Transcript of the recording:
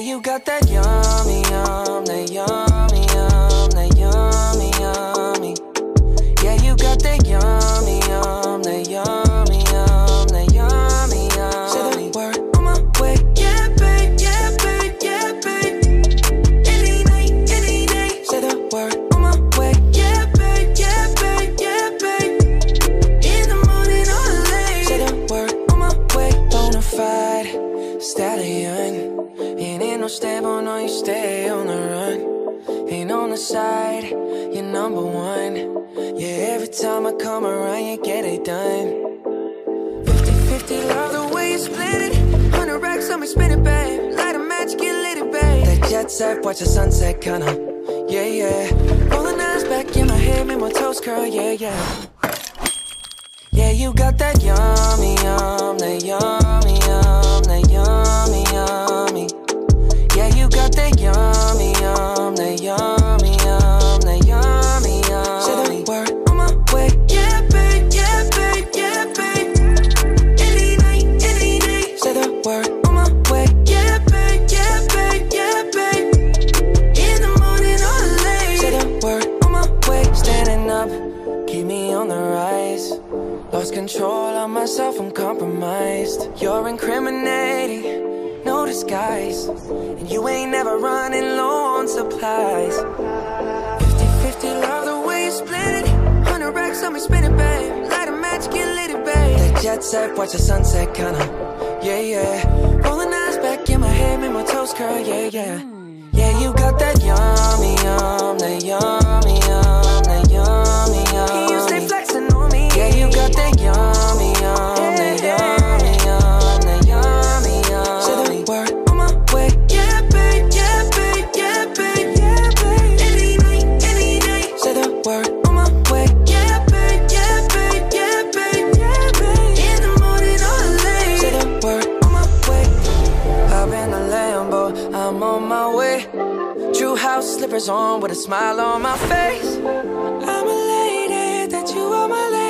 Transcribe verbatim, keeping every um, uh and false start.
you got that yummy, yum, that yummy, yum, that yummy, yummy. Yeah, you got that yummy, yum, that yummy, yum, that yummy, yummy. Say the word on my way. Yeah, babe, yeah, babe, yeah, babe. Any night, any day. Say the word on my way. Yeah, babe, yeah, babe, yeah, babe. In the morning or late. Say the word on my way. Bonafide stallion. Ain't in no stable, no, you stay on the run. Ain't on the side, you're number one. Yeah, every time I come around, you get it done. Fifty fifty, love the way you split it. Hundred racks on me, spin it, babe. Light a match, get lit, it, babe. That jet set, watch the sunset, kinda. Yeah, yeah. Rolling eyes back in my head, make my toes curl, yeah, yeah. Yeah, you got that yummy, yum, that yummy, yum, that yummy, yummy. Yeah, you got that yummy, yum, that yummy, yum, that yummy, yummy. Say the word on my way. Yeah, babe, yeah, babe, yeah, babe. Any night, any day. Say the word on my way. Yeah, babe, yeah, babe, yeah, babe. In the morning or late. Say the word on my way. Standing up, keep me on the rise. Lost control of myself, I'm compromised. You're incriminating, no disguise. And you ain't never running low on supplies. Fifty fifty, love the way you split it. Hundred racks on me, spin it, babe. Light a match, get lit, it, babe. That jet set, watch the sunset, kinda. Yeah, yeah. Rolling eyes back in my head, make my toes curl, yeah, yeah. Yeah, you got that yummy, yum, that yummy, yum, that yummy, yum. You stay flexing on me. Yeah, you got that yummy, yum, that yummy, yum, that yummy, yum. Say the word on my way. Yeah, babe, yeah, babe, yeah, babe, yeah, babe. Any night, any day. Say the word on my way. Yeah, babe, yeah, babe, yeah, babe, yeah, babe. In the morning or late. Say the word on my way. Hop in the Lambo, I'm on my way. True house slippers on with a smile on my face. I'm elated that you are my lady.